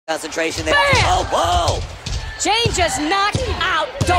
concentration there. Bam! Oh, whoa! Jane just knocked out